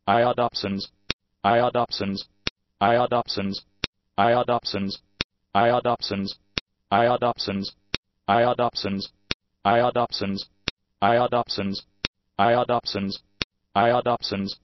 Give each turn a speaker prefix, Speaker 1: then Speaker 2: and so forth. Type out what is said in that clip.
Speaker 1: iodopsins, iodopsins, iodopsins, iodopsins, iodopsins, iodopsins, iodopsins, iodopsins, iodopsins, iodopsins, iodopsins,